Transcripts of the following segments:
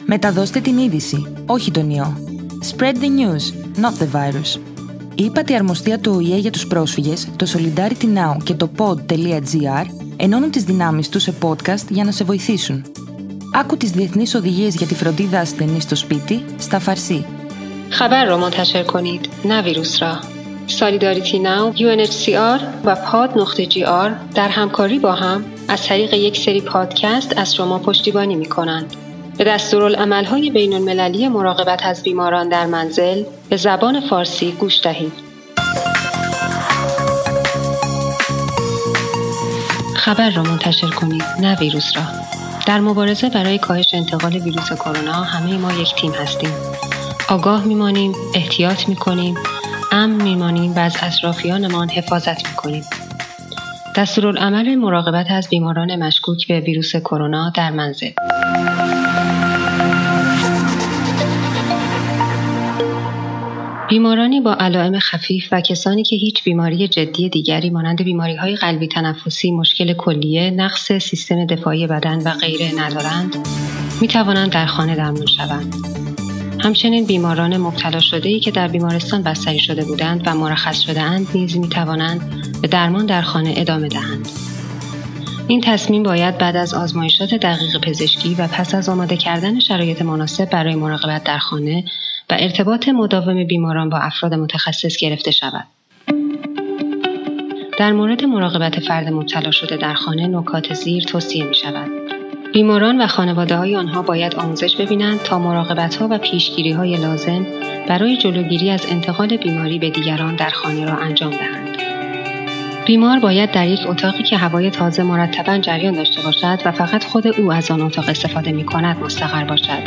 Μεταδώστε την είδηση, όχι τον ιό. Spread the news, not the virus. Η ύπατη αρμοστία του ΟΗΕ για τους πρόσφυγες, το Solidarity Now και το pod.gr ενώνουν τις δυνάμεις τους σε podcast για να σε βοηθήσουν. Άκου τις διεθνείς οδηγίες για τη φροντίδα ασθενή στο σπίτι, στα φαρσί. خبر را منتشر کنید، نه ویروس را. Solidarity Now، UNHCR و pod.gr در همکاری با هم از طریق یک سری پادکست از شما پشتیبانی می‌کنند. به دستورالعمل‌های بین‌المللی مراقبت از بیماران در منزل به زبان فارسی گوش دهید. خبر را منتشر کنید، نه ویروس را. در مبارزه برای کاهش انتقال ویروس کرونا همه ما یک تیم هستیم. آگاه میمانیم، احتیاط میکنیم، امن میمانیم و از اطرافیانمان حفاظت میکنیم. دستورالعمل مراقبت از بیماران مشکوک به ویروس کرونا در منزل. بیمارانی با علائم خفیف و کسانی که هیچ بیماری جدی دیگری مانند بیماری‌های قلبی تنفسی، مشکل کلیه، نقص سیستم دفاعی بدن و غیره ندارند، می‌توانند در خانه درمان شوند. همچنین بیماران مبتلا شده‌ای که در بیمارستان بستری شده بودند و مرخص شده‌اند نیز می‌توانند به درمان در خانه ادامه دهند. این تصمیم باید بعد از آزمایشات دقیق پزشکی و پس از آماده کردن شرایط مناسب برای مراقبت در خانه و ارتباط مداوم بیماران با افراد متخصص گرفته شود. در مورد مراقبت فرد مبتلا شده در خانه نکات زیر توصیه می شود. بیماران و خانواده‌های آنها باید آموزش ببینند تا مراقبت‌ها و پیشگیری‌های لازم برای جلوگیری از انتقال بیماری به دیگران در خانه را انجام دهند. بیمار باید در یک اتاقی که هوای تازه مرتباً جریان داشته باشد و فقط خود او از آن اتاق استفاده می‌کند مستقر باشد.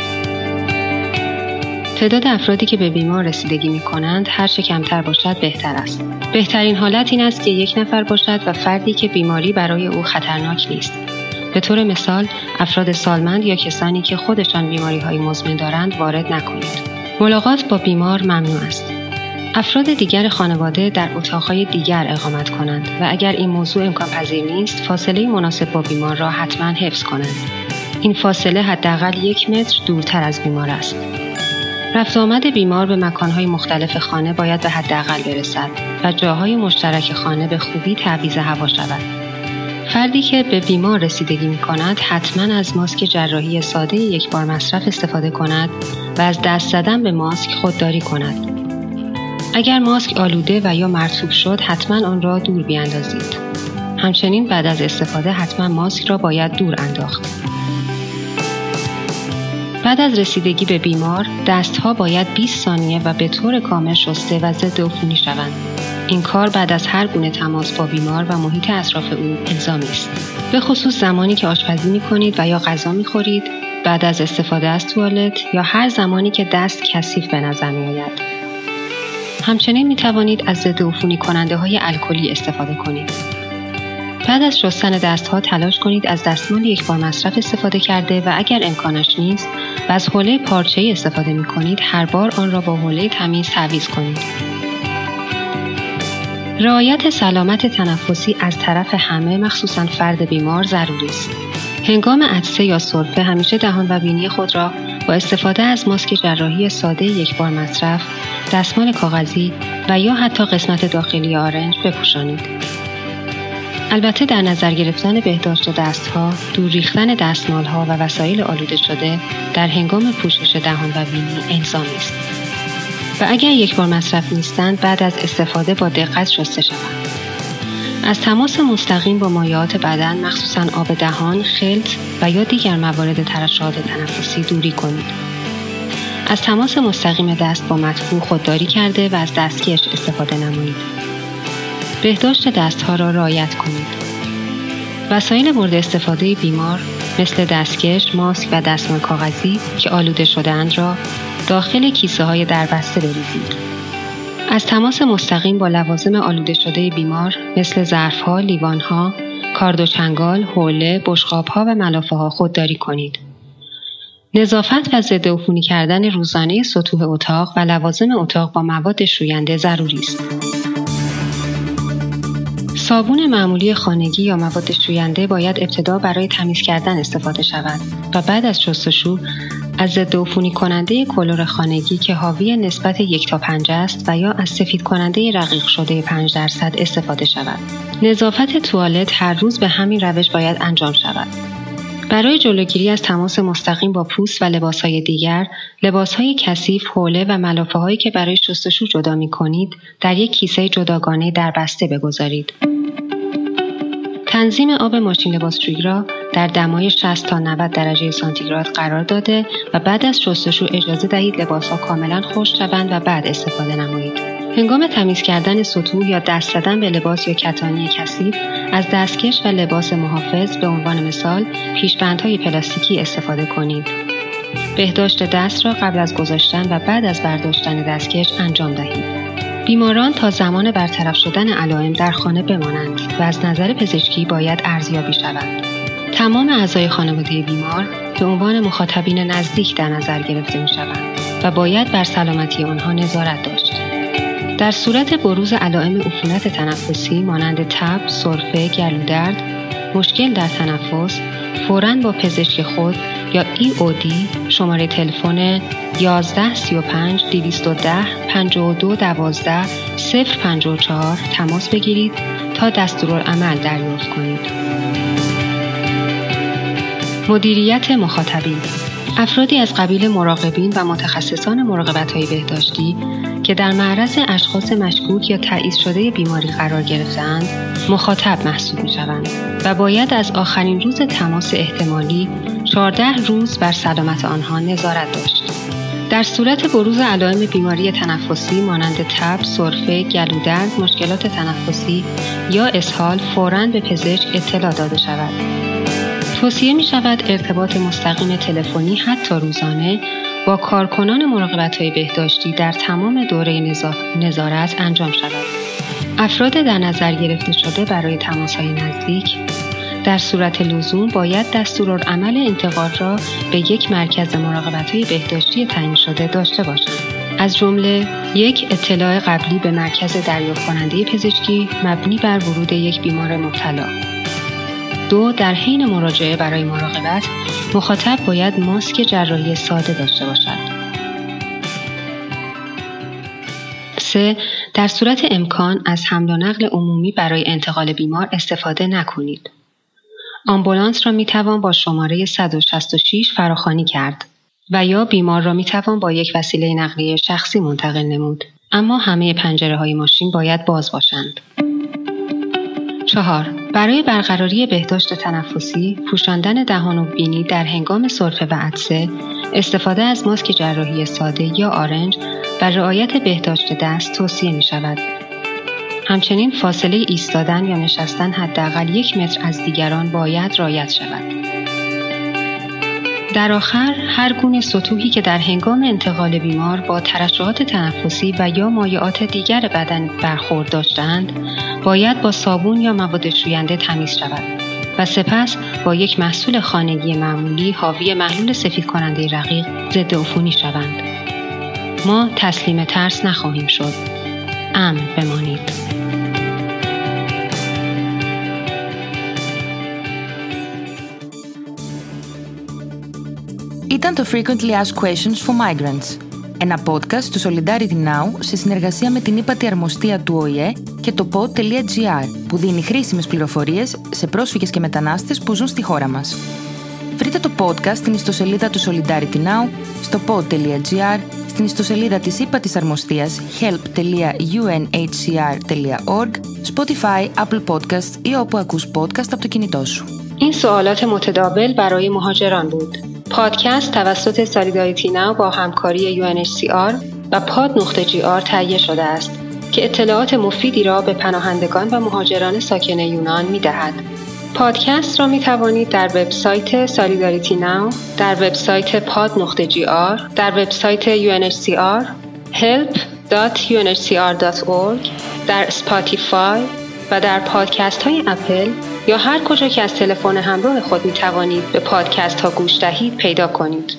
تعداد افرادی که به بیمار رسیدگی می‌کنند هر چه کمتر باشد بهتر است. بهترین حالت این است که یک نفر باشد و فردی که بیماری برای او خطرناک نیست. به طور مثال، افراد سالمند یا کسانی که خودشان بیماری‌های مزمن دارند وارد نکنید. ملاقات با بیمار ممنوع است. افراد دیگر خانواده در اتاق‌های دیگر اقامت کنند و اگر این موضوع امکان پذیر نیست، فاصله مناسب با بیمار را حتما حفظ کنند. این فاصله حداقل 1 متر دورتر از بیمار است. رفت آمد بیمار به مکان‌های مختلف خانه باید به حداقل برسد و جاهای مشترک خانه به خوبی تعویض هوا شود. فردی که به بیمار رسیدگی می‌کند حتما از ماسک جراحی ساده یک بار مصرف استفاده کند و از دست زدن به ماسک خودداری کند. اگر ماسک آلوده و یا مرطوب شد حتما آن را دور بیاندازید. همچنین بعد از استفاده حتما ماسک را باید دور انداخت. بعد از رسیدگی به بیمار، دستها باید 20 ثانیه و به طور کامل شسته و ضد عفونی شوند. این کار بعد از هر گونه تماس با بیمار و محیط اطراف او الزامی است. به خصوص زمانی که آشپزی می‌کنید و یا غذا می‌خورید، بعد از استفاده از توالت یا هر زمانی که دست کثیف به نظر می‌آید. همچنین می‌توانید از ضد عفونی کننده‌های الکلی استفاده کنید. بعد از شستن دست‌ها تلاش کنید از دستمال یک بار مصرف استفاده کرده و اگر امکانش نیست و از حوله پارچه‌ای استفاده می‌کنید، هر بار آن را با حوله تمیز تعویض کنید. رعایت سلامت تنفسی از طرف همه، مخصوصاً فرد بیمار، ضروری است. هنگام عطسه یا سرفه همیشه دهان و بینی خود را با استفاده از ماسک جراحی ساده یک بار مصرف، دستمال کاغذی و یا حتی قسمت داخلی آرنج بپوشانید. البته در نظر گرفتن بهداشت دستها، دور ریختن دستمالها و وسایل آلوده شده در هنگام پوشش دهان و بینی الزامی است. و اگر یک بار مصرف نیستند بعد از استفاده با دقت شسته شوند. از تماس مستقیم با مایعات بدن، مخصوصاً آب دهان، خلط و یا دیگر موارد ترشحات تنفسی دوری کنید. از تماس مستقیم دست با مطبوع خودداری کرده و از دستکش استفاده نمایید. بهداشت دستها را رعایت کنید. وسایل مورد استفاده بیمار مثل دستکش، ماسک و دستمال کاغذی که آلوده شده‌اند را داخل کیسه‌های دربسته بریزید. از تماس مستقیم با لوازم آلوده شده بیمار مثل ظرف‌ها، لیوان‌ها، کارد و چنگال، حوله، بشقاب‌ها و ملافه‌ها خودداری کنید. نظافت و ضد عفونی کردن روزانه سطوح اتاق و لوازم اتاق با مواد شوینده ضروری است. صابون معمولی خانگی یا مواد شوینده باید ابتدا برای تمیز کردن استفاده شود و بعد از شستشو از ضدعفونی کننده کلور خانگی که حاوی نسبت 1:5 است و یا از سفید کننده رقیق شده 5% استفاده شود. نظافت توالت هر روز به همین روش باید انجام شود. برای جلوگیری از تماس مستقیم با پوست و لباسهای دیگر، لباسهای کثیف، حوله و ملافه‌هایی که برای شستشو جدا می‌کنید در یک کیسه جداگانه در بسته بگذارید. تنظیم آب ماشین لباسشویی را در دمای 60 تا 90 درجه سانتیگراد قرار داده و بعد از شستشو اجازه دهید لباس‌ها کاملا خشک شوند و بعد استفاده نمایید. هنگام تمیز کردن سطوح یا دست زدن به لباس یا کتانی کثیف، از دستکش و لباس محافظ به عنوان مثال پیشبندهای پلاستیکی استفاده کنید. بهداشت دست را قبل از گذاشتن و بعد از برداشتن دستکش انجام دهید. بیماران تا زمان برطرف شدن علائم در خانه بمانند و از نظر پزشکی باید ارزیابی شوند. تمام اعضای خانواده بیمار به عنوان مخاطبین نزدیک در نظر گرفته می‌شوند و باید بر سلامتی آنها نظارت داشت. در صورت بروز علائم عفونت تنفسی مانند تب، سرفه، گلودرد، مشکل در تنفس، فوراً با پزشک خود یا EOD شماره تلفن 1135 210 52 12 054 تماس بگیرید تا دستورالعمل دریافت کنید. مدیریت مخاطبین: افرادی از قبیل مراقبین و متخصصان مراقبت‌های بهداشتی که در معرض اشخاص مشکوک یا تایید شده بیماری قرار گرفته‌اند، مخاطب محسوب می‌شوند و باید از آخرین روز تماس احتمالی 14 روز بر سلامت آنها نظارت داشت. در صورت بروز علائم بیماری تنفسی مانند تب، سرفه، گلودرد، مشکلات تنفسی یا اسهال فوراً به پزشک اطلاع داده شود. توصیه می شود ارتباط مستقیم تلفنی حتی روزانه با کارکنان مراقبت‌های بهداشتی در تمام دوره نظارت انجام شود. افراد در نظر گرفته شده برای تماس‌های نزدیک در صورت لزوم باید دستورالعمل انتقال را به یک مرکز مراقبت‌های بهداشتی تعیین شده داشته باشند. از جمله 1 اطلاع قبلی به مرکز دریافت کننده پزشکی مبنی بر ورود یک بیمار مبتلا. 2 در حین مراجعه برای مراقبت مخاطب باید ماسک جراحی ساده داشته باشد. 3 در صورت امکان از حمل و نقل عمومی برای انتقال بیمار استفاده نکنید. آمبولانس را میتوان با شماره 166 فراخوانی کرد و یا بیمار را میتوان با یک وسیله نقلیه شخصی منتقل نمود، اما همه پنجره‌های ماشین باید باز باشند. 4 برای برقراری بهداشت تنفسی، پوشاندن دهان و بینی در هنگام سرفه و عطسه، استفاده از ماسک جراحی ساده یا آرنج و رعایت بهداشت دست توصیه می شود. همچنین فاصله ایستادن یا نشستن حداقل 1 متر از دیگران باید رعایت شود. در آخر، هر گونه سطوحی که در هنگام انتقال بیمار با ترشحات تنفسی و یا مایعات دیگر بدن برخورد داشتند، باید با صابون یا مواد شوینده تمیز شود و سپس با یک محصول خانگی معمولی حاوی محلول سفید کننده رقیق ضد عفونی شوند. ما تسلیم ترس نخواهیم شد. امن بمانید. Ήταν το Frequently Asked Questions for Migrants, ένα podcast του Solidarity Now σε συνεργασία με την ύπατη αρμοστία του ΟΗΕ και το pod.gr που δίνει χρήσιμες πληροφορίες σε πρόσφυγες και μετανάστες που ζουν στη χώρα μας. Βρείτε το podcast στην ιστοσελίδα του Solidarity Now, στο pod.gr, στην ιστοσελίδα της ύπατης αρμοστίας help.unhcr.org, Spotify, Apple Podcasts ή όπου ακούς podcast από το κινητό σου. این سوالات متداول برای مهاجران بود. پادکست توسط سالیداریتی ناو با همکاری UNHCR و pod.gr تهیه شده است که اطلاعات مفیدی را به پناهندگان و مهاجران ساکن یونان می‌دهد. پادکست را می‌توانید در وبسایت سالیداریتی ناو، در وبسایت pod.gr، در وبسایت UNHCR، help.unhcr.org، در اسپاتیفای و در پادکست های اپل یا هر کجا که از تلفن همراه خود می توانید به پادکست ها گوش دهید پیدا کنید.